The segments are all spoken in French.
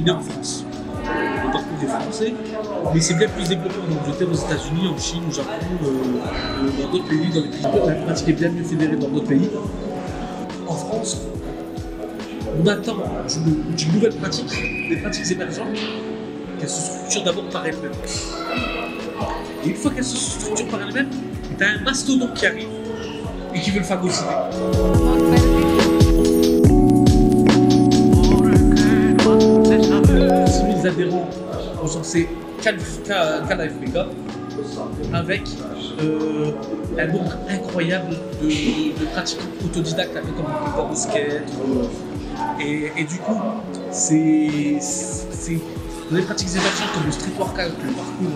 né en France. Le parcours est français, mais c'est bien plus développé en Angleterre, aux États-Unis, en Chine, au Japon, dans d'autres pays, dans les pays. La pratique est bien mieux fédérée dans d'autres pays. En France, on attend d'une nouvelle pratique, des pratiques émergentes, qu'elles se structurent d'abord par elles-mêmes. Et une fois qu'elles se structurent par elles-mêmes, tu as un mastodonte qui arrive et qui veut le phagocyter. Les adhérents recensés qu'à l'AFPK avec un nombre incroyable de pratiques autodidactes, un peu comme le sport de skate. Et du coup, c'est des pratiques émergentes comme le street workout, le parcours,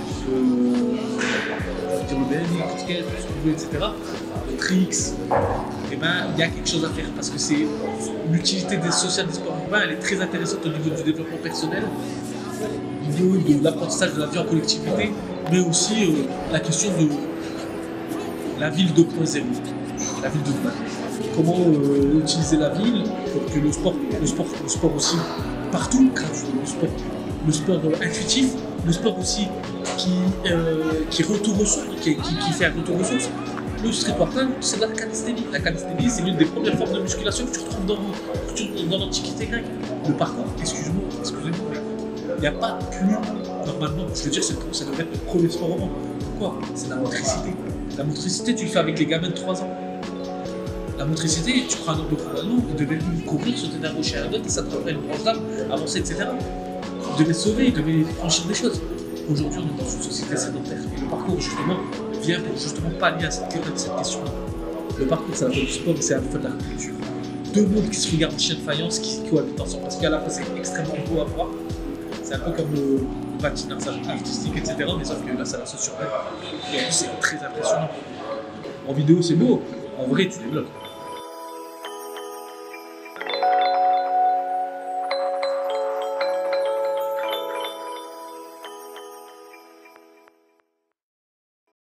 le BMX, le skate, etc., le tricks. Et ben, il y a quelque chose à faire parce que c'est l'utilité sociale des sports urbains, elle est très intéressante au niveau du développement personnel, au niveau de l'apprentissage de la vie en collectivité, mais aussi la question de la ville 2.0, la ville de demain. Comment utiliser la ville pour que le sport aussi partout, le sport intuitif, le sport aussi qui retourne aux sources, qui fait un retour aux sources. Le street workout, c'est de la calisthénie. La calisthénie, c'est l'une des premières formes de musculation que tu retrouves dans l'Antiquité grecque. Le parcours, excusez-moi, il n'y a pas plus, normalement, je veux dire, ça devrait être le premier sport au monde. Pourquoi? C'est la motricité. La motricité, tu le fais avec les gamins de 3 ans. La motricité, tu prends un homme de chrono, il devait courir, sauter d'un rocher à un autre, et ça te ferait une branche d'arbre, avancer, etc. Il devait se sauver, il devait franchir des choses. Aujourd'hui, on est dans une société sédentaire. Et le parcours, justement, vient pour justement pallier à cette question-là. Le parcours, c'est à la fois du sport, mais c'est à la fois de la culture. Deux mondes qui se regardent en chien de faïence, qui cohabitent ensemble. Parce qu'à la fois, c'est extrêmement beau à voir. C'est un peu comme le patinage artistique, etc. Mais sauf que là, ça la sauce sur elle. Et en plus, c'est très impressionnant. En vidéo, c'est beau. En vrai, tu développes.